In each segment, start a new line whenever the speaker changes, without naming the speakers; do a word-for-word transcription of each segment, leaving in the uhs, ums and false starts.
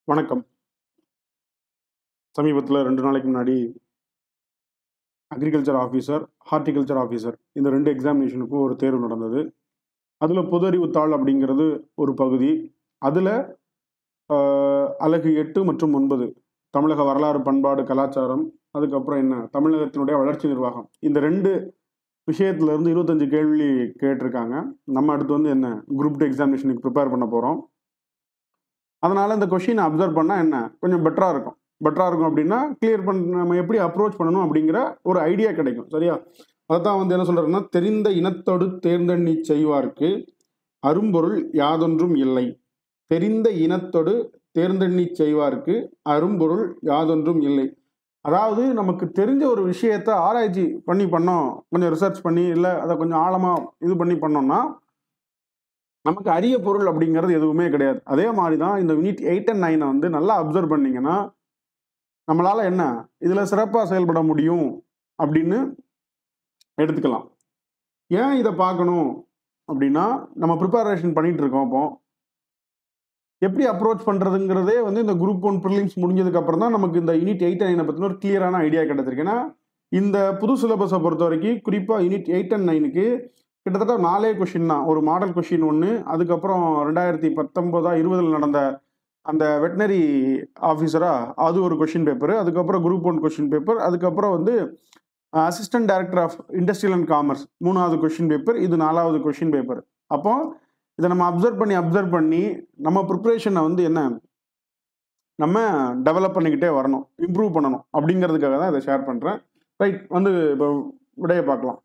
வணக்கம். சமீபத்தில் ரெண்டு நாளைக்கு முன்னாடி அக்ரிகல்ச்சர் ஆஃபீஸர், ஹார்டிகல்ச்சர் ஆஃபீஸர் இந்த ரெண்டு எக்ஸாமினேஷனுக்கும் ஒரு தேர்வு நடந்தது. அதில் பொது அறிவுத்தாள் அப்படிங்கிறது ஒரு பகுதி. அதில் அலகு எட்டு மற்றும் ஒன்பது தமிழக வரலாறு, பண்பாடு, கலாச்சாரம், அதுக்கப்புறம் என்ன தமிழகத்தினுடைய வளர்ச்சி நிர்வாகம், இந்த ரெண்டு விஷயத்துலேருந்து இருபத்தஞ்சு கேள்வி கேட்டிருக்காங்க. நம்ம அடுத்து வந்து என்ன குரூப் டூ எக்ஸாமினேஷனுக்கு ப்ரிப்பேர் பண்ண போகிறோம். அதனால் இந்த கொஷினை அப்சர்வ் பண்ணால் என்ன கொஞ்சம் பெட்டராக இருக்கும் பெட்டராக இருக்கும் அப்படின்னா கிளியர் பண்ண நம்ம எப்படி அப்ரோச் பண்ணணும் அப்படிங்கிற ஒரு ஐடியா கிடைக்கும். சரியா? அதை தான் வந்து என்ன சொல்கிறேன்னா, தெரிந்த இனத்தோடு தேர்ந்தெண்ணி செய்வார்க்கு அரும்பொருள் யாதொன்றும் இல்லை. தெரிந்த இனத்தோடு தேர்ந்தெண்ணி செய்வார்க்கு அரும்பொருள் யாதொன்றும் இல்லை. அதாவது நமக்கு தெரிஞ்ச ஒரு விஷயத்தை ஆராய்ச்சி பண்ணி பண்ணோம், கொஞ்சம் ரிசர்ச் பண்ணி இல்லை அதை கொஞ்சம் ஆழமாக இது பண்ணி பண்ணோம்னா நமக்கு அரிய பொருள் அப்படிங்கிறது எதுவுமே கிடையாது. அதே மாதிரி தான் இந்த யூனிட் எயிட் அண்ட் நைனை வந்து நல்லா அப்சர்வ் பண்ணிங்கன்னா நம்மளால் என்ன இதில் சிறப்பாக செயல்பட முடியும் அப்படின்னு எடுத்துக்கலாம். ஏன் இதை பார்க்கணும் அப்படின்னா, நம்ம ப்ரிப்பரேஷன் பண்ணிகிட்டு இருக்கோம். அப்போ எப்படி அப்ரோச் பண்ணுறதுங்கிறதே வந்து இந்த குரூப் ஒன் ப்ரிலிம்ஸ் முடிஞ்சதுக்கப்புறம் தான் நமக்கு இந்த யூனிட் எயிட் அண்ட் நைனை பற்றின ஒரு கிளியரான ஐடியா கிடைச்சிருக்கு. ஏன்னா இந்த புது சிலபஸை பொறுத்த வரைக்கும் குறிப்பாக யூனிட் எயிட் அண்ட் நைனுக்கு கிட்டத்தட்ட நாலே கொஷின் தான். ஒரு மாடல் கொஷின் ஒன்று, அதுக்கப்புறம் ரெண்டாயிரத்தி பத்தொம்போதா இருபதில் நடந்த அந்த வெட்டினரி ஆஃபீஸரா அது ஒரு கொஷின் பேப்பர், அதுக்கப்புறம் குரூப் ஒன் கொஷின் பேப்பர், அதுக்கப்புறம் வந்து assistant director of industrial and commerce மூணாவது கொஷின் பேப்பர், இது நாலாவது கொஷின் பேப்பர். அப்போ இதை நம்ம அப்சர்வ் பண்ணி அப்சர்வ் பண்ணி நம்ம ப்ரிப்ரேஷனை வந்து என்ன நம்ம டெவலப் பண்ணிக்கிட்டே வரணும், இம்ப்ரூவ் பண்ணணும் அப்படிங்கிறதுக்காக தான் இதை ஷேர் பண்ணுறேன். ரைட், வந்து இப்போ விடையை பார்க்கலாம்.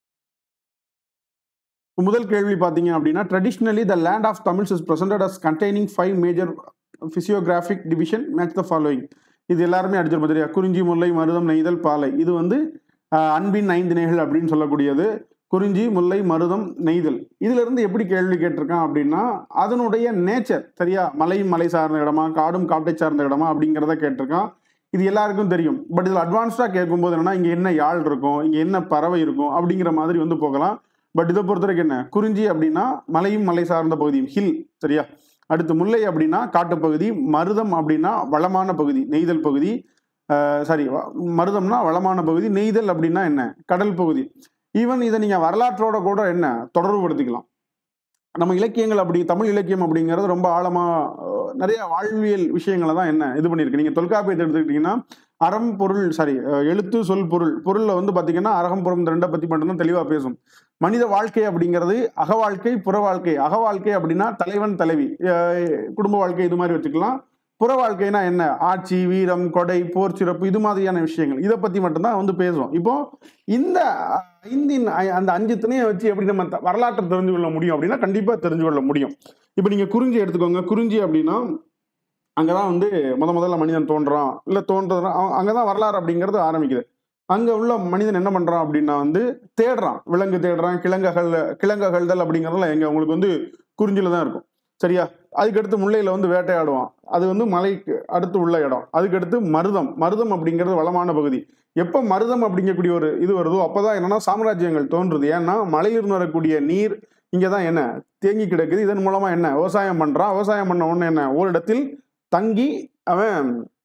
முதல் கேள்வி பார்த்தீங்க அப்படின்னா, traditionally the land of Tamils is presented as containing five major physiographic division, match the following. இது எல்லாருமே அடிச்சிருப்போம் தெரியா, குறிஞ்சி, முல்லை, மருதம், நெய்தல், பாலை. இது வந்து அன்பின் ஐந்து திணைகள் அப்படின்னு சொல்லக்கூடியது. குறிஞ்சி, முல்லை, மருதம், நெய்தல். இதுல இருந்து எப்படி கேள்வி கேட்டிருக்கான் அப்படின்னா, அதனுடைய நேச்சர் சரியா, மலையும் மலை சார்ந்த இடமா, காடும் காட்டை சார்ந்த இடமா அப்படிங்கிறத கேட்டிருக்கான். இது எல்லாருக்கும் தெரியும். பட் இதில் அட்வான்ஸ்டாக கேட்கும்போது என்னன்னா, இங்கே என்ன யாழ் இருக்கும், இங்கே என்ன பறவை இருக்கும் அப்படிங்கிற மாதிரி வந்து போகலாம். பட் இதை பொறுத்த வரைக்கும் என்ன, குறிஞ்சி அப்படின்னா மலையும் மலை சார்ந்த பகுதியும், ஹில். சரியா? அடுத்து முல்லை அப்படின்னா காட்டுப்பகுதி, மருதம் அப்படின்னா வளமான பகுதி, நெய்தல் பகுதி. சாரி, மருதம்னா வளமான பகுதி, நெய்தல் அப்படின்னா என்ன, கடல் பகுதி. ஈவன் இதை நீங்கள் வரலாற்றோட கூட என்ன தொடர்புபடுத்திக்கலாம். நம்ம இலக்கியங்கள் அப்படி, தமிழ் இலக்கியம் அப்படிங்கிறது ரொம்ப ஆழமாக நிறைய வாழ்வியல் விஷயங்களை தான் என்ன இது பண்ணியிருக்கு. நீங்கள் தொல்காப்பியத்தை எடுத்துக்கிட்டிங்கன்னா அறம், பொருள், சாரி எழுத்து, சொல், பொருள். பொருளில் வந்து பார்த்தீங்கன்னா அறகம், புறம் இந்த ரெண்டை பற்றி மட்டும்தான் தெளிவாக பேசும். மனித வாழ்க்கை அப்படிங்கிறது அக வாழ்க்கை, புற வாழ்க்கை. அக வாழ்க்கை அப்படின்னா தலைவன், தலைவி, குடும்ப வாழ்க்கை, இது மாதிரி வச்சுக்கலாம். புற வாழ்க்கைனா என்ன, ஆட்சி, வீரம், கொடை, போர் சிறப்பு, இது மாதிரியான விஷயங்கள். இதை பற்றி மட்டும்தான் வந்து பேசுவோம். இப்போ இந்த ஐந்தின் அந்த அஞ்சு திணையை வச்சு எப்படி நம்ம வரலாற்றை தெரிஞ்சு கொள்ள முடியும் அப்படின்னா கண்டிப்பாக தெரிஞ்சு கொள்ள முடியும். இப்போ நீங்கள் குறிஞ்சி எடுத்துக்கோங்க. குறிஞ்சி அப்படின்னா அங்கதான் வந்து முத முதல்ல மனிதன் தோன்றான், இல்லை தோன்றது அங்கதான் வரலாறு அப்படிங்கிறது ஆரம்பிக்குது. அங்க உள்ள மனிதன் என்ன பண்றான் அப்படின்னா வந்து தேடுறான், விலங்கு தேடுறான், கிழங்ககள் கிழங்ககழ்தல் அப்படிங்கிறதுல எங்க உங்களுக்கு வந்து குறிஞ்சில தான் இருக்கும். சரியா? அதுக்கடுத்து முல்லையில வந்து வேட்டையாடுவான், அது வந்து மலைக்கு அடுத்து உள்ள இடம். அதுக்கடுத்து மருதம். மருதம் அப்படிங்கிறது வளமான பகுதி. எப்போ மருதம் அப்படிங்கக்கூடிய ஒரு இது வருதோ அப்போதான் என்னன்னா சாம்ராஜ்யங்கள் தோன்றுது. ஏன்னா மலையிலிருந்து வரக்கூடிய நீர் இங்கதான் என்ன தேங்கி கிடக்குது. இதன் மூலமா என்ன விவசாயம் பண்றான். விவசாயம் பண்ண உடனே என்ன ஒரு இடத்தில் தங்கி அவன்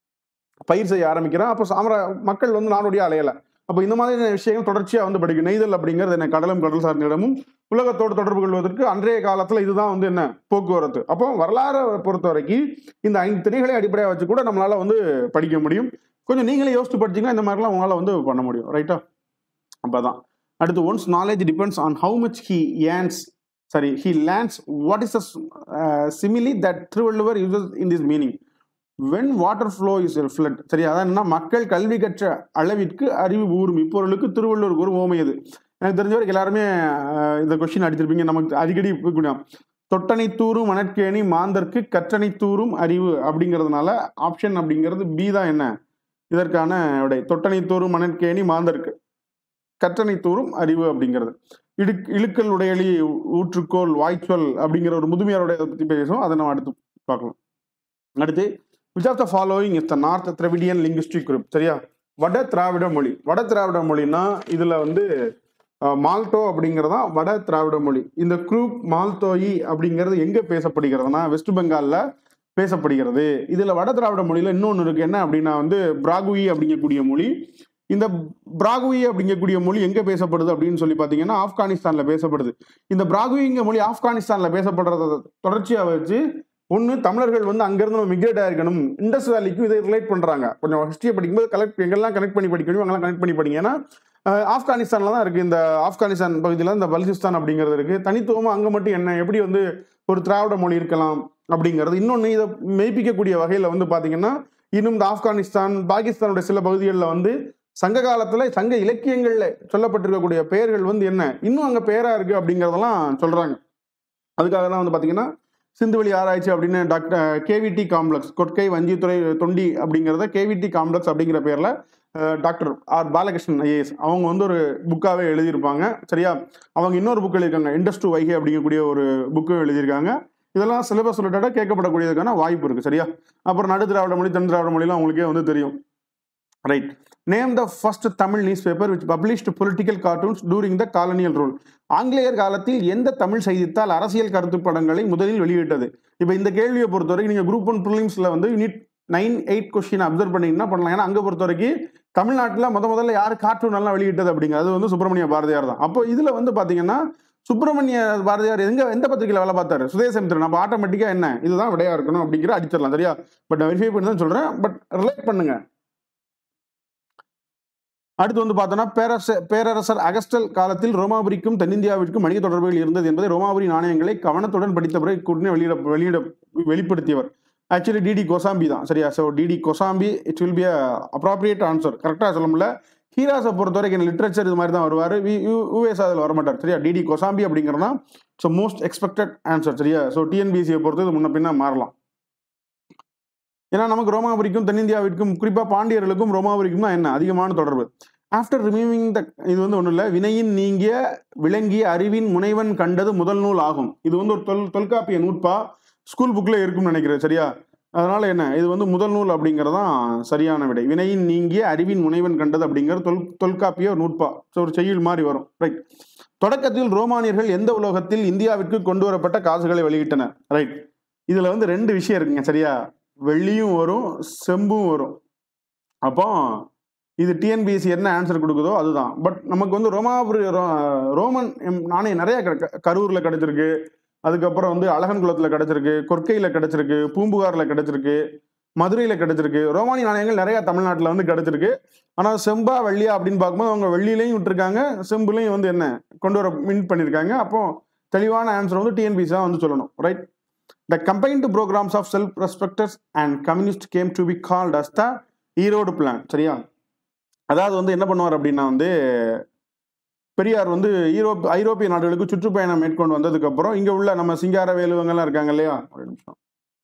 பயிர் செய்ய ஆரம்பிக்கிறான். அப்போ சாம்ரா மக்கள் வந்து நாடோடியா அலையலை. அப்போ இந்த மாதிரி விஷயங்கள் தொடர்ச்சியாக வந்து படிக்கும். நெய்தல் அப்படிங்கிறது என்ன கடலும் கடல் சார்ந்த இடமும் உலகத்தோடு தொடர்பு கொள்வதற்கு அன்றைய காலத்தில் இதுதான் வந்து என்ன போக்குவரத்து. அப்போ வரலாறு பொறுத்த வரைக்கும் இந்த ஐந்து திணைகளை அடிப்படையாக வச்சு கூட நம்மளால வந்து படிக்க முடியும். கொஞ்சம் நீங்களே யோசிச்சு படிச்சிங்கன்னா இந்த மாதிரிலாம் உங்களால் வந்து பண்ண முடியும். ரைட்டா? அப்போதான் அடுத்து, once knowledge depends on how much he earns sorry he learns what is a simile that Thiruvalluvar uses in this meaning when water flow is flood. சரி, அதான் என்ன, மக்கள் கல்வி கற்ற அளவிற்கு அறிவு ஊறும் இப்பொருளுக்கு திருவள்ளுவர் ஒரு ஓமை. அது எனக்கு தெரிஞ்ச வரைக்கும் எல்லாருமே இந்த கொஸ்டின் அடிச்சிருப்பீங்க. நமக்கு அடிக்கடி தொட்டனை தூரும் மணற்கேணி மாந்தர்க்கு கற்றனை தூரும் அறிவு அப்படிங்கிறதுனால ஆப்ஷன் அப்படிங்கிறது பி தான் என்ன இதற்கான விடை. தொட்டனை தூரும் மணற்கேணி மாந்தர்க்கு கற்றனை தூரும் அறிவு அப்படிங்கிறது. இடு இழுக்கல் உடையலி ஊற்றுக்கோள் வாய்ச்சொல் அப்படிங்கிற ஒரு முதுமையாருடைய பற்றி பேசும். அதை நம்ம அடுத்து பார்க்கலாம். அடுத்து, which of the following is the North Dravidian linguistic group? சரியா? வட திராவிட மொழி. வட திராவிட மொழினா இதுல வந்து மால்டோ அப்படிங்கிறதா வட திராவிட மொழி. இந்த குரூப் மால்டோயி அப்படிங்கிறது எங்க பேசப்படுகிறதுனா வெஸ்ட் பெங்கால்ல பேசப்படுகிறது. இதுல வட திராவிட மொழியில இன்னொன்று இருக்கு. என்ன அப்படின்னா வந்து பிராகுயி அப்படிங்கக்கூடிய மொழி. இந்த பிராகுயி அப்படிங்கக்கூடிய மொழி எங்க பேசப்படுது அப்படின்னு சொல்லி பார்த்தீங்கன்னா ஆப்கானிஸ்தான்ல பேசப்படுது. இந்த பிராகுயிங்க மொழி ஆப்கானிஸ்தான்ல பேசப்படுறத தொடர்ச்சியா வச்சு ஒன்று தமிழர்கள் வந்து அங்கிருந்து நம்ம மிக்ரேட் ஆயிருக்கணும், இண்டஸ் வேலிக்கும் இதை ரிலேட் பண்றாங்க. கொஞ்சம் ஹிஸ்டரியை படிக்கும்போது கலெக்ட் எங்கெல்லாம் கனெக்ட் பண்ணி படிக்கணும் அங்கெல்லாம் கனெக்ட் பண்ணி படிங்க. ஏன்னா ஆப்கானிஸ்தான்ல தான் இருக்கு, இந்த ஆப்கானிஸ்தான் பகுதியில் இந்த பலுச்சிஸ்தான் அப்படிங்கிறது இருக்கு. தனித்துவமா அங்க மட்டும் என்ன எப்படி வந்து ஒரு திராவிட மொழி இருக்கலாம் அப்படிங்கிறது. இன்னொன்று இதை மெய்ப்பிக்கக்கூடிய வகையில் வந்து பார்த்தீங்கன்னா இன்னும் இந்த ஆப்கானிஸ்தான் பாகிஸ்தானுடைய சில பகுதிகளில் வந்து சங்க காலத்துல சங்க இலக்கியங்கள்ல சொல்லப்பட்டிருக்கக்கூடிய பெயர்கள் வந்து என்ன இன்னும் அங்க பெயரா இருக்கு அப்படிங்கிறதெல்லாம் சொல்றாங்க. அதுக்காக தான் வந்து பாத்தீங்கன்னா சிந்துவெளி ஆராய்ச்சி அப்படின்னு டாக்டர் கேவிடி காம்ப்ளெக்ஸ் கொற்கை வஞ்சித்துறை தொண்டி அப்படிங்கிறத கேவிடி காம்ப்ளெக்ஸ் அப்படிங்கிற பேர்ல டாக்டர் ஆர் பாலகிருஷ்ணன் ஐஏஎஸ் அவங்க வந்து ஒரு புக்காவே எழுதியிருப்பாங்க. சரியா, அவங்க இன்னொரு புக் எழுதியிருக்காங்க இண்டஸ் டு வைகை அப்படிங்கக்கூடிய ஒரு புக்கு எழுதியிருக்காங்க. இதெல்லாம் சிலபஸ் ரிலேட்டடாக கேட்கப்படக்கூடியதுக்கான வாய்ப்பு இருக்கு. சரியா, அப்புறம் நடு திராவிட மொழி தென் திராவிட மொழிலாம் உங்களுக்கே வந்து தெரியும். Right, name the first Tamil news paper which published political cartoons during the colonial rule. ஆங்கிலேயர் காலத்தில் எந்த தமிழ் செய்தித்தாள் அரசியல் கருத்து படங்களை முதலில் வெளியிட்டது? இப்போ இந்த கேள்வியை பொறுத்தவரைக்கும் நீங்கள் குரூப் ஒன் ப்ரிலிம்ஸ்ல வந்து unit nine eight question observe பண்ணீங்கன்னா பண்ணலாம். ஏன்னா அங்கே பொறுத்த வரைக்கும் தமிழ்நாட்டில் முத முதல்ல யார் கார்ட்டூன் எல்லாம் வெளியிட்டது அப்படிங்கிறது வந்து சுப்பிரமணிய பாரதியார் தான். அப்போ இதுல வந்து பாத்தீங்கன்னா சுப்பிரமணிய பாரதியார் எங்க எந்த பத்திரிகையில் வேலை பார்த்தாரு? சுதேசமித்திரன். நம்ம ஆட்டோமேட்டிக்கா என்ன இதுதான் விடையா இருக்கணும் அப்படிங்கிற அடிச்சிடலாம். சரியா, பட் நான் வெரிஃபை பண்ணி தான் சொல்றேன், பட் ரிலேட் பண்ணுங்க. அடுத்து வந்து பார்த்தோன்னா பேரரச பேரரசர் அகஸ்டல் காலத்தில் ரோமாபுரிக்கும் தென்னிந்தியாவிற்கும் வணிக தொடர்புகள் இருந்தது என்பதை ரோமாபுரி நாணயங்களை கவனத்துடன் படித்த பிறகு கூட்டணி வெளியிட வெளியிட வெளிப்படுத்தியவர் ஆக்சுவலி டிடி கோசாம்பி தான். சரியா, so DD Kosambi it will be appropriate answer. கரெக்டாக சொல்ல முடியல. ஹீராஸை பொறுத்த வரைக்கும் லிட்ரேச்சர் இது மாதிரி தான் வருவார், யூஎஸ் அதில் வரமாட்டார். சரியா, டிடி கோசாம்பி அப்படிங்கிறனா ஸோ மோஸ்ட் எக்ஸ்பெக்டட் ஆன்சர். சரியா, ஸோ டிஎன்பிஎஸ்சியை பொறுத்து இது முன்ன பின்னா மாறலாம். ஏன்னா நமக்கு ரோமாபுரிக்கும் தென்னிந்தியாவிற்கும் குறிப்பாக பாண்டியர்களுக்கும் ரோமாபுரிக்கும் தான் என்ன அதிகமான தொடர்பு. ஆஃப்டர் ரிமூவிங் த இது வந்து ஒன்றும் இல்லை, வினையின் நீங்கிய விளங்கிய அறிவின் முனைவன் கண்டது முதல் நூல் ஆகும். இது வந்து ஒரு தொல் தொல்காப்பிய நூற்பா ஸ்கூல் புக்கில் இருக்கும்னு நினைக்கிறேன். சரியா, அதனால என்ன இது வந்து முதல் நூல் அப்படிங்கிறதான் சரியான விடை. வினையின் நீங்கிய அறிவின் முனைவன் கண்டது அப்படிங்கிறது தொல் தொல்காப்பிய நூற்பா. ஸோ ஒரு செய்யுள் மாதிரி வரும். ரைட், தொடக்கத்தில் ரோமானியர்கள் எந்த உலகத்தில் இந்தியாவிற்கு கொண்டு வரப்பட்ட காசுகளை வெளியிட்டனர்? ரைட், இதுல வந்து ரெண்டு விஷயம் இருக்குங்க. சரியா, வெள்ளியும் வரும் செம்பும் வரும். அப்போ இது டிஎன்பிஎஸ்சி என்ன ஆன்சர் கொடுக்குதோ அதுதான். பட் நமக்கு வந்து ரோமாபுரி ரோமன் நாணயம் நிறைய கரூர்ல கிடைச்சிருக்கு, அதுக்கப்புறம் வந்து அழகன்குளத்துல கிடைச்சிருக்கு, கொற்கையில கிடைச்சிருக்கு, பூம்புகார்ல கிடைச்சிருக்கு, மதுரையில கிடைச்சிருக்கு. ரோமானி நாணயங்கள் நிறைய தமிழ்நாட்டில் வந்து கிடைச்சிருக்கு. ஆனால் செம்பா வெள்ளியா அப்படின்னு பார்க்கும்போது அவங்க வெள்ளியிலையும் விட்டுருக்காங்க, செம்புலையும் வந்து என்ன கொண்டு வர மின் பண்ணியிருக்காங்க. அப்போ தெளிவான ஆன்சர் வந்து டிஎன்பிஎஸ்சி தான் வந்து சொல்லணும். Right, the combined programs of self-respecters and communists came to be called as the Erode plan. சரியா, அதாவது வந்து என்ன பண்ணுவார் அப்படின்னா வந்து பெரியார் வந்து ஈரோப் ஐரோப்பிய நாடுகளுக்கு சுற்றுப்பயணம் மேற்கொண்டு வந்ததுக்கு அப்புறம் இங்க உள்ள நம்ம சிங்கார வேலுவங்கெல்லாம் இருக்காங்க இல்லையா, ஒரு நிமிஷம்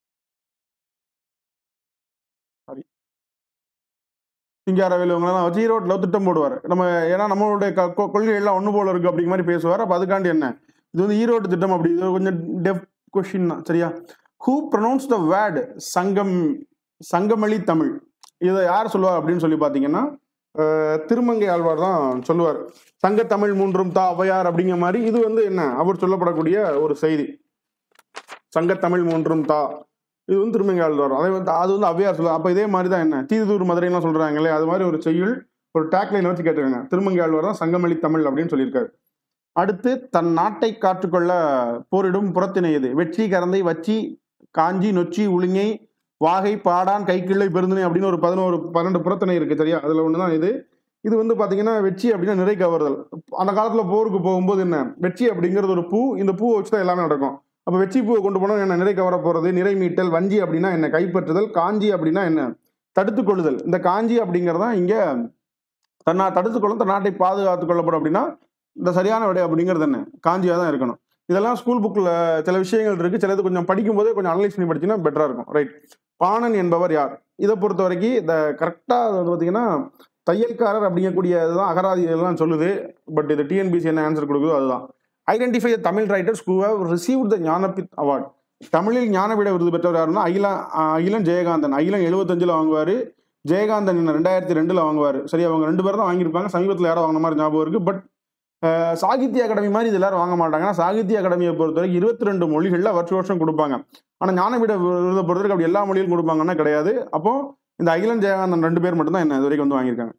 சாரி சிங்கார வேலுவங்கெல்லாம் வச்சு ஈரோட்டில் திட்டம் போடுவார். நம்ம ஏன்னா நம்மளுடைய கொள்கை எல்லாம் ஒன்று போல இருக்கு அப்படிங்கிற மாதிரி பேசுவார். அப்போ அதுக்காண்டி என்ன இது வந்து ஈரோடு திட்டம் அப்படி இது கொஞ்சம் டெப் கொஸ்டின் தான். சரியா, ஹூ ப்ரொனவுன்ஸ் த வேர்டு சங்கம் சங்கமளி தமிழ்? இதை யார் சொல்லுவார் அப்படின்னு சொல்லி பார்த்தீங்கன்னா திருமங்கை ஆழ்வார் தான் சொல்லுவார். சங்கத்தமிழ் மூன்றும் தா ஔவையார் அப்படிங்கிற மாதிரி இது வந்து என்ன அவர் சொல்லப்படக்கூடிய ஒரு செய்தி. சங்கத்தமிழ் மூன்றும் தா இது வந்து திருமங்கை ஆழ்வார், அதை வந்து அது வந்து ஔவையார் சொல்லுவார். அப்போ இதே மாதிரி தான் என்ன தீதூர் மதுரைலாம் சொல்றாங்களே அது மாதிரி ஒரு செய்யுள் ஒரு டேக்லைன் வச்சு கேட்டிருக்காங்க. திருமங்கை ஆழ்வார் தான் சங்கமளி தமிழ் அப்படின்னு சொல்லியிருக்காரு. அடுத்து தன் நாட்டை காற்றுக்கொள்ள போரிடும் புறத்தினை எது? வெற்றி கரந்தை வச்சி காஞ்சி நொச்சி உளிங்கை வாகை பாடான் கைக்கிள்ளை பெருந்தினை அப்படின்னு ஒரு பதினோரு பன்னெண்டு புறத்தினை இருக்கு. சரியா, அதுல ஒண்ணுதான் இது. இது வந்து பாத்தீங்கன்னா வெற்றி அப்படின்னா நிறை கவர்தல். அந்த காலத்துல போருக்கு போகும்போது என்ன வெற்றி அப்படிங்கிறது ஒரு பூ, இந்த பூவை வச்சுதான் எல்லாமே நடக்கும். அப்ப வெற்றி பூவை கொண்டு போனா என்ன நிறை கவர போறது, நிறை மீட்டல். வஞ்சி அப்படின்னா என்ன கைப்பற்றுதல். காஞ்சி அப்படின்னா என்ன தடுத்து கொள்ளுதல். இந்த காஞ்சி அப்படிங்கிறதா இங்க தன்னா தடுத்து கொள்ளும் தன் நாட்டை பாதுகாத்து கொள்ளப்படும் அப்படின்னா இந்த சரியான விடை அப்படிங்கிறது என்ன காஞ்சியா தான் இருக்கணும். இதெல்லாம் ஸ்கூல் புக்ல சில விஷயங்கள் இருக்கு, சிலது கொஞ்சம் படிக்கும் போதே கொஞ்சம் அனலைஸ் பண்ணி படிச்சுன்னா பெட்டரா இருக்கும். ரைட், பாணன் என்பவர் யார்? இதை பொறுத்த வரைக்கும் இந்த கரெக்டா பார்த்தீங்கன்னா தையல்காரர் அப்படிங்கக்கூடிய இதுதான் அகராதி எல்லாம் சொல்லுது. பட் இது டிஎன்பிசி என்ன ஆன்சர் கொடுக்குதோ அதுதான். Identify Tamil writers who have received the Jnanpith award. தமிழில் ஞானபீட விருது பெற்றவர் யாருன்னா அகிலா அகிலன் ஜெயகாந்தன். அகிலன் எழுபத்தஞ்சுல வாங்குவாரு, ஜெயகாந்தன் ரெண்டாயிரத்தி ரெண்டுல வாங்குவாரு. சரி, அவங்க ரெண்டு பேரும் தான் வாங்கியிருப்பாங்க. சமீபத்தில் யாரோ வாங்கின மாதிரி ஞாபகம் இருக்கு. பட் சாகித்ய அகாடமி மாதிரி இது எல்லாரும் வாங்க மாட்டாங்க. சாகித்ய அகாடமியை பொறுத்தவரைக்கும் இருபத்தி ரெண்டு மொழிகளில் வருஷ வருஷம் கொடுப்பாங்க. ஆனால் ஞானபீட விருதை பொறுத்தவரைக்கும் அப்படி எல்லா மொழியும் கொடுப்பாங்கன்னா கிடையாது. அப்போ இந்த அகிலன் ஜெயகாந்தன் ரெண்டு பேர் மட்டும்தான் என்ன இது வரைக்கும் வந்து வாங்கியிருக்காங்க.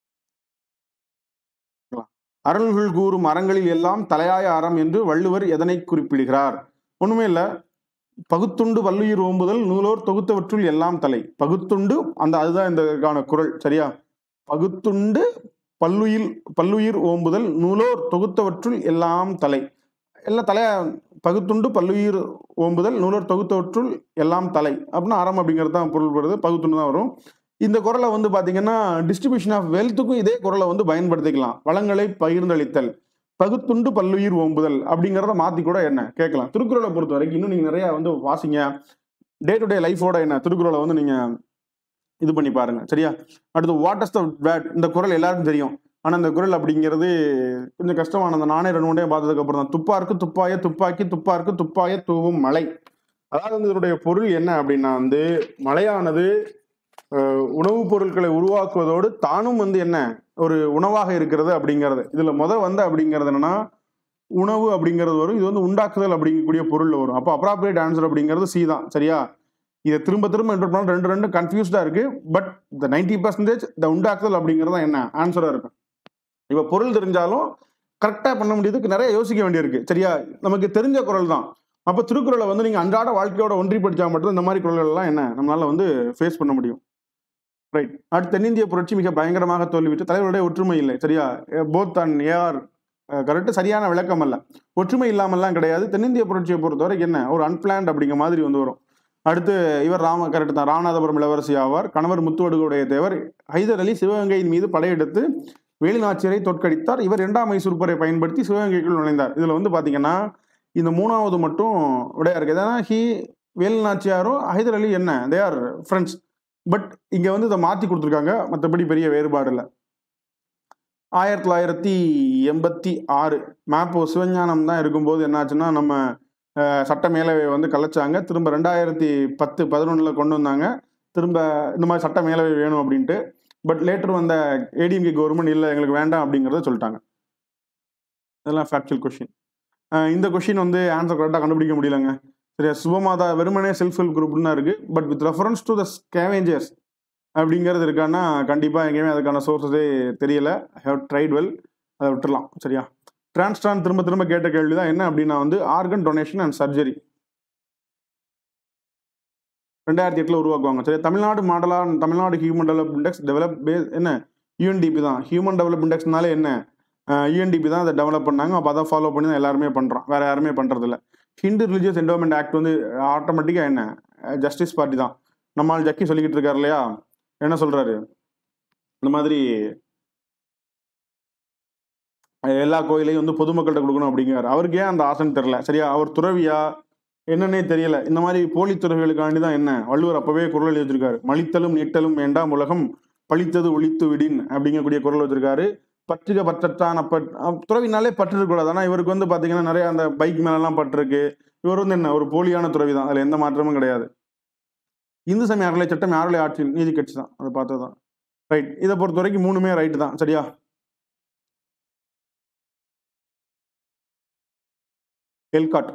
அருள்கள் கூறும் அறங்களில் எல்லாம் தலையாய அறம் என்று வள்ளுவர் எதனை குறிப்பிடுகிறார்? ஒண்ணுமே இல்லை. பகுத்துண்டு பல்லுயிர் ஓம்புதல் நூலோர் தொகுத்தவற்றுள் எல்லாம் தலை. பகுத்துண்டு அந்த அதுதான் இந்த குறள். சரியா? பகுத்துண்டு பல்லுயிர் பல்லுயிர் ஓம்புதல் நூலோர் தொகுத்தவற்றுள் எல்லாம் தலை. எல்லாம் தலையா பகுத்துண்டு பல்லுயிர் ஓம்புதல் நூலோர் தொகுத்தவற்றுள் எல்லாம் தலை அப்படின்னா அறம் அப்படிங்கிறது தான் பொருள் வருது. பகுத்துண்டு தான் வரும். இந்த குறளை வந்து பார்த்தீங்கன்னா டிஸ்ட்ரிபியூஷன் ஆஃப் வெல்த்துக்கும் இதே குறளை வந்து பயன்படுத்திக்கலாம். வளங்களை பகிர்ந்தளித்தல், பகுத்துண்டு பல்லுயிர் ஓம்புதல் அப்படிங்கிறத மாற்றி கூட என்ன கேட்கலாம். திருக்குறளை பொறுத்த வரைக்கும் இன்னும் நீங்கள் நிறையா வந்து வாசிங்க. டே டு டே லைஃபோட என்ன திருக்குறளை வந்து நீங்கள் இது பண்ணி பாருங்க. சரியா? அடுத்து வாட் இஸ் த வேட். இந்த குறள் எல்லாருக்கும் தெரியும். ஆனால் இந்த குறள் அப்படிங்கிறது கொஞ்சம் கஷ்டமானது. நானே ரெண்டு மூணு பார்த்ததுக்கு அப்புறம் தான். துப்பாருக்கு துப்பாய துப்பாக்கி துப்பாருக்கு துப்பாய தூவும் மலை. அதாவது வந்து இதனுடைய பொருள் என்ன அப்படின்னா வந்து மலையானது உணவுப் பொருட்களை உருவாக்குவதோடு தானும் வந்து என்ன ஒரு உணவாக இருக்கிறது அப்படிங்கிறது. இதுல முத வந்து அப்படிங்கிறது என்னன்னா உணவு அப்படிங்கிறது வரும். இது வந்து உண்டாக்குதல் அப்படிங்கக்கூடிய பொருள் வரும். அப்போ அப்ராப்ரியேட் ஆன்சர் அப்படிங்கிறது சி தான். சரியா? இதை திரும்ப திரும்ப இன்டர் பண்ணாலும் ரெண்டு ரெண்டு கன்ஃபியூஸ்டா இருக்கு. பட் இந்த நைன்டி பர்சன்டேஜ் இந்த உண்டாக்குதல் அப்படிங்கிறது தான் என்ன ஆன்சரா இருக்கும். இப்போ பொருள் தெரிஞ்சாலும் கரெக்டாக பண்ண முடியுதுக்கு நிறைய யோசிக்க வேண்டியிருக்கு. சரியா? நமக்கு தெரிஞ்ச குறள் தான். அப்போ திருக்குறளை வந்து நீங்கள் அன்றாட வாழ்க்கையோட ஒன்றி படித்தா மட்டும் இந்த மாதிரி குறள்கள் எல்லாம் என்ன நம்மளால வந்து ஃபேஸ் பண்ண முடியும். ரைட். அடுத்து தென்னிந்திய புரட்சி மிக பயங்கரமாக தோல்விட்டு தலைவருடைய ஒற்றுமை இல்லை. சரியா? Both and AR correct. சரியான விளக்கம் அல்ல. ஒற்றுமை இல்லாமல்லாம் கிடையாது. தென்னிந்திய புரட்சியை பொறுத்தவரைக்கும் என்ன ஒரு அன்பிளான்ட் அப்படிங்கிற மாதிரி வந்து வரும். அடுத்து இவர் ராம கரெக்ட் தான் ராமநாதபுரம் இளவரசி ஆவார். கணவர் முத்துவடுகுடைய தேவர் ஹைதர் அலி சிவகங்கையின் மீது படையெடுத்து வேலுநாச்சியரை தோற்கடித்தார். இவர் இரண்டாம் மைசூர் போரை பயன்படுத்தி சிவகங்கைக்குள் நுழைந்தார். இதுல வந்து பாத்தீங்கன்னா இந்த மூணாவது மட்டும் விடையா இருக்கு. ஏன்னா ஹி வேலுநாச்சியாரும் ஹைதர் அலி என்ன தே ஆர் ஃப்ரெண்ட்ஸ். பட் இங்க வந்து இதை மாத்தி கொடுத்துருக்காங்க. மற்றபடி பெரிய வேறுபாடு இல்லை. ஆயிரத்தி தொள்ளாயிரத்தி எண்பத்தி ஆறு மேப்போ சிவஞானம் தான் இருக்கும்போது என்னாச்சுன்னா நம்ம சட்ட மேலவை வந்து கலைச்சாங்க. திரும்ப ரெண்டாயிரத்தி பத்து பதினொன்னுல கொண்டு வந்தாங்க. திரும்ப இந்த மாதிரி சட்ட மேலவை வேணும் அப்படின்ட்டு. பட் லேட்டர் வந்த ஏடிஎம்கே கவர்மெண்ட் இல்லை எங்களுக்கு வேண்டாம் அப்படிங்கிறத சொல்லிட்டாங்க. இதெல்லாம் ஃபேக்சுவல் கொஸ்டின். இந்த கொஸ்டின் வந்து ஆன்சர் கரெக்டாக கண்டுபிடிக்க முடியலங்க. சரியா? சுபமாதா வெறுமனே செல்ஃப் ஹெல்ப் குரூப்னு தான் இருக்கு. But with reference to the scavengers அப்படிங்கிறது இருக்கான்னா கண்டிப்பாக எங்கேயுமே அதுக்கான சோர்ஸஸே தெரியல. I have tried well. அதை விட்டுடலாம். சரியா? டிரான்ஸ்டான் திரும்ப திரும்ப கேட்ட கேள்வி தான் என்ன அப்படின்னா வந்து ஆர்கன் டொனேஷன் அண்ட் சர்ஜரி ரெண்டாயிரத்தி எட்டுல உருவாக்குவாங்க. சரி? தமிழ்நாடு மாடலா Tamil Nadu human develop index develop base என்ன யூஎன்டிபி தான். ஹியூமன் டெவலப் இண்டெக்ஸ்னாலே என்ன யூஎன்டிபி தான் அதை டெவலப் பண்ணாங்க. அப்போ அதை ஃபாலோ பண்ணி தான் எல்லாருமே பண்ணுறோம். வேற யாருமே பண்ணுறது இல்லை. ஹிந்து ரிலிஜியஸ் என்டோமெண்ட் ஆக்ட் வந்து ஆட்டோமேட்டிக்காக என்ன ஜஸ்டிஸ் பார்ட்டி தான். நம்மால் ஜக்கி சொல்லிக்கிட்டு இருக்காரு இல்லையா? என்ன சொல்றாரு? இந்த மாதிரி எல்லா கோயிலையும் வந்து பொதுமக்கள்கிட்ட கொடுக்கணும் அப்படிங்கிறாரு. அவருக்கு ஏன் அந்த ஆசைன்னு தெரியல. சரியா? அவர் துறவியா என்னன்னே தெரியல. இந்த மாதிரி போலி துறவிகளுக்காண்டி தான் என்ன வள்ளுவர் அப்பவே குரல் எழுதி வச்சிருக்காரு. மலித்தலும் நீட்டலும் வேண்டாம் உலகம் பழித்தது ஒழித்து விடின் அப்படிங்கக்கூடிய குரல் வச்சிருக்காரு. பற்றுக பற்றத்தான் துறவினாலே பற்று இருக்கக்கூடாது. ஆனால் இவருக்கு வந்து பார்த்தீங்கன்னா நிறைய அந்த பைக் மேலெல்லாம் பட்டிருக்கு. இவர் வந்து என்ன ஒரு போலியான துறவி தான். அதில் எந்த மாற்றமும் கிடையாது. இந்து சமய அறநிலை சட்டம் யாருடைய ஆட்சியில் நீதி கட்சி தான். அதை பார்த்தது தான். ரைட். இதை பொறுத்த வரைக்கும் மூணுமே ரைட்டு தான். சரியா? எல்காட்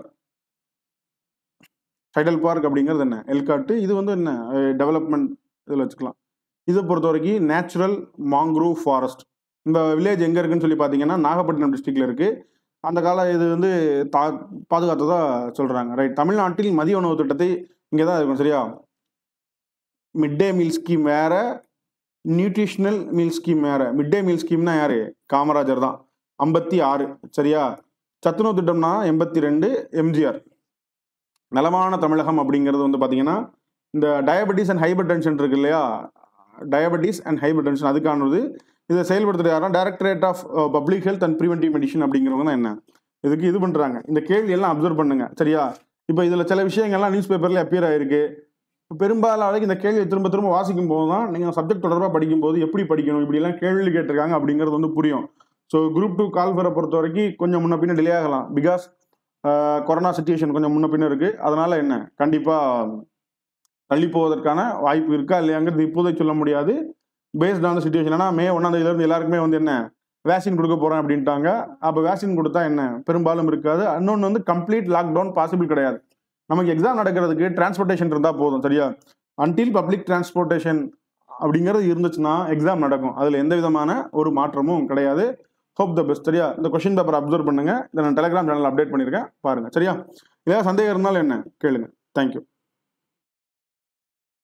டைடல் பார்க் அப்படிங்கிறது என்ன எல்காட்டு. இது வந்து என்ன டெவலப்மெண்ட் இதில் வச்சுக்கலாம். இதை பொறுத்த வரைக்கும் நேச்சுரல் மாங்க்ரூவ் ஃபாரஸ்ட். இந்த வில்லேஜ் எங்கே இருக்குன்னு சொல்லி பார்த்தீங்கன்னா நாகப்பட்டினம் டிஸ்ட்ரிக்ட்ல இருக்கு. அந்த கால இது வந்து தா பாதுகாத்ததா சொல்றாங்க. ரைட். தமிழ்நாட்டில் மதிய உணவு திட்டத்தை இங்கே தான் இருக்கும். சரியா? மிட் டே மீல் ஸ்கீம் வேற, நியூட்ரிஷனல் மீல் ஸ்கீம் வேற. மிட் டே மீல் ஸ்கீம்னா யாரு? காமராஜர் தான். ஐம்பத்தி ஆறு. சரியா? சத்துணவு திட்டம்னா எண்பத்தி ரெண்டு எம்ஜிஆர். நலமான தமிழகம் அப்படிங்கிறது வந்து பார்த்தீங்கன்னா இந்த டயபெட்டிஸ் அண்ட் ஹைபர் டென்ஷன் இருக்கு இல்லையா? டயபெட்டிஸ் அண்ட் ஹைபர் டென்ஷன் அதுக்கானது. இதை செயல்படுத்துகிற யாரா directorate of public health and preventive medicine அப்படிங்கிறவங்க தான் என்ன இதுக்கு இது பண்ணுறாங்க. இந்த கேள்வி எல்லாம் அப்சர்வ் பண்ணுங்க. சரியா? இப்போ இதில் சில விஷயங்கள்லாம் நியூஸ் பேப்பரில் அப்பியர் ஆயிருக்கு. பெரும்பாலும் அளவுக்கு இந்த கேள்வியை திரும்ப திரும்ப வாசிக்கும் போது தான் நீங்கள் சப்ஜெக்ட் தொடர்பாக படிக்கும்போது எப்படி படிக்கணும் இப்படிலாம் கேள்வி கேட்டிருக்காங்க அப்படிங்கிறது வந்து புரியும். ஸோ குரூப் டூ கால் வர பொறுத்த வரைக்கும் கொஞ்சம் முன்ன பின்ன டிலே ஆகலாம். பிகாஸ் கொரோனா சுச்சுவேஷன் கொஞ்சம் முன்ன பின்ன இருக்கு. அதனால என்ன கண்டிப்பாக தள்ளி போவதற்கான வாய்ப்பு இருக்கா இல்லையாங்கிறது இப்போதைக்கு சொல்ல முடியாது. Based on the situation. ஏன்னா மே ஒன்றாம் தேதியிலேருந்து எல்லாருக்குமே வந்து என்ன வேக்சின் கொடுக்க போகிறேன் அப்படின்ட்டாங்க. அப்போ வேக்சின் கொடுத்தா என்ன, பெரும்பாலும் இருக்காது. இன்னொன்று வந்து கம்ப்ளீட் லாக்டவுன் பாசிபிள் கிடையாது. நமக்கு எக்ஸாம் நடக்கிறதுக்கு டிரான்ஸ்போர்ட்டேஷன் இருந்தால் போதும், சரியா? அன்டில் பப்ளிக் டிரான்ஸ்போர்ட்டேஷன் அப்படிங்கிறது இருந்துச்சுன்னா எக்ஸாம் நடக்கும். அதில் எந்த விதமான ஒரு மாற்றமும் கிடையாது. ஹோப் த பெஸ்ட், சரியா? இந்த கொஸ்டின் பேப்பர் அப்சர்வ் பண்ணுங்க. இதை நான் டெலிகிராம் சேனல் அப்டேட் பண்ணியிருக்கேன், பாருங்க, சரியா? ஏதாவது சந்தேகம் இருந்தாலும் என்ன கேளுங்க. தேங்க்யூ.